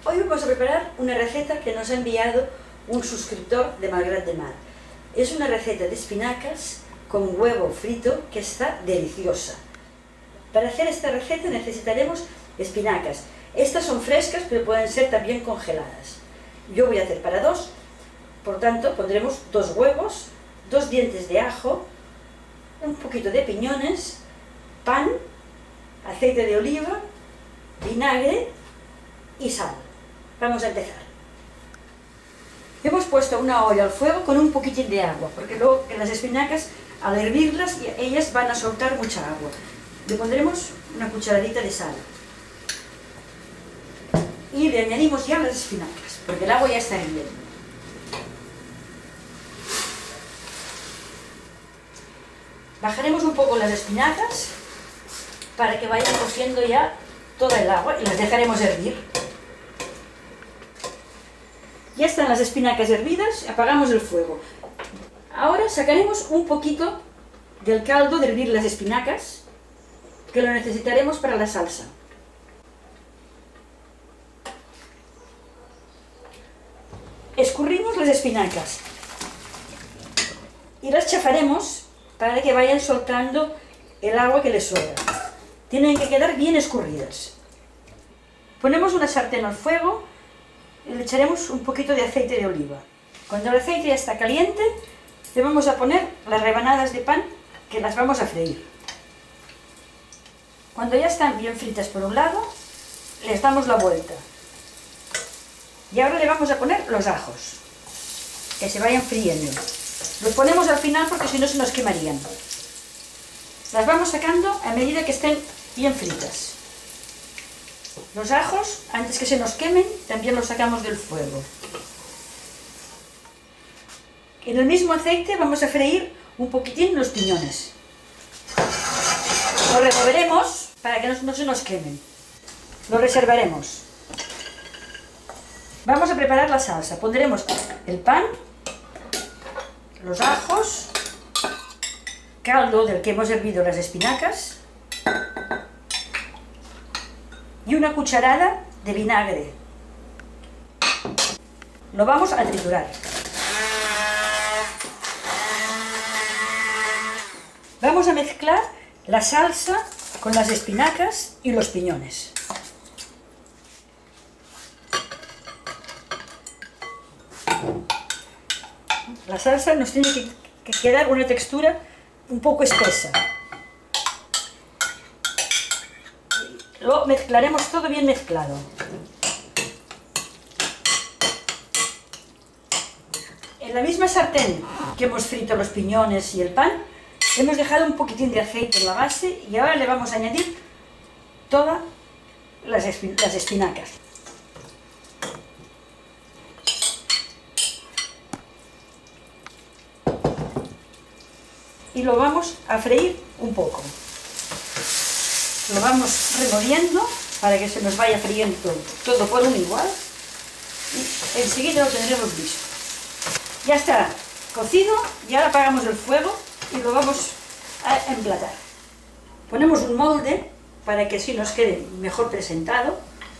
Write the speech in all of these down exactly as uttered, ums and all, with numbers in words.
Hoy vamos a preparar una receta que nos ha enviado un suscriptor de Malgrat de Mar. Es una receta de espinacas con huevo frito que está deliciosa. Para hacer esta receta necesitaremos espinacas. Estas son frescas, pero pueden ser también congeladas. Yo voy a hacer para dos, por tanto pondremos dos huevos, dos dientes de ajo, un poquito de piñones, pan, aceite de oliva, vinagre y sal. Vamos a empezar. Hemos puesto una olla al fuego con un poquitín de agua, porque luego las espinacas, al hervirlas, ellas van a soltar mucha agua. Le pondremos una cucharadita de sal. Y le añadimos ya las espinacas, porque el agua ya está hirviendo. Bajaremos un poco las espinacas para que vayan cociendo ya toda el agua y las dejaremos hervir. Ya están las espinacas hervidas, apagamos el fuego. Ahora sacaremos un poquito del caldo de hervir las espinacas, que lo necesitaremos para la salsa. Escurrimos las espinacas y las chafaremos para que vayan soltando el agua que les sobra. Tienen que quedar bien escurridas. Ponemos una sartén al fuego y le echaremos un poquito de aceite de oliva. Cuando el aceite ya está caliente, le vamos a poner las rebanadas de pan que las vamos a freír. Cuando ya están bien fritas por un lado, les damos la vuelta. Y ahora le vamos a poner los ajos, que se vayan friendo. Los ponemos al final porque si no se nos quemarían. Las vamos sacando a medida que estén bien fritas. Los ajos, antes que se nos quemen, también los sacamos del fuego. En el mismo aceite vamos a freír un poquitín los piñones. Los removeremos para que no, no se nos quemen. Los reservaremos. Vamos a preparar la salsa. Pondremos el pan, los ajos, caldo del que hemos hervido las espinacas y una cucharada de vinagre. Lo vamos a triturar. Vamos a mezclar la salsa con las espinacas y los piñones. La salsa nos tiene que, que quedar una textura un poco espesa. Lo mezclaremos todo bien mezclado. En la misma sartén que hemos frito los piñones y el pan, hemos dejado un poquitín de aceite en la base y ahora le vamos a añadir todas las, espi- las espinacas. Y lo vamos a freír un poco. Lo vamos removiendo para que se nos vaya friendo todo, todo por un igual y enseguida lo tendremos listo. Ya está cocido y ahora apagamos el fuego y lo vamos a emplatar. Ponemos un molde para que así nos quede mejor presentado.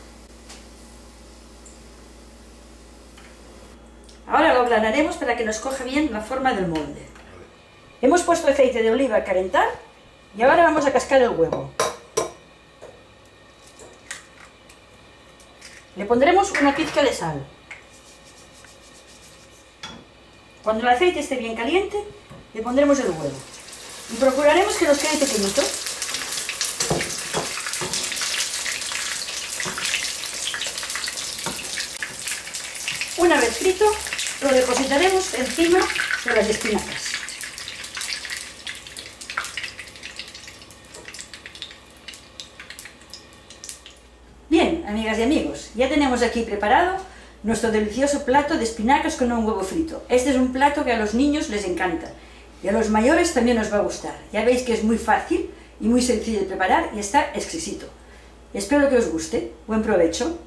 Ahora lo aplanaremos para que nos coja bien la forma del molde. Hemos puesto aceite de oliva a calentar y ahora vamos a cascar el huevo. Le pondremos una pizca de sal. Cuando el aceite esté bien caliente, le pondremos el huevo. Y procuraremos que nos quede pequeñito. Una vez frito, lo depositaremos encima de las espinacas. Bien, amigas y amigos, ya tenemos aquí preparado nuestro delicioso plato de espinacas con un huevo frito. Este es un plato que a los niños les encanta y a los mayores también nos va a gustar. Ya veis que es muy fácil y muy sencillo de preparar y está exquisito. Espero que os guste. Buen provecho.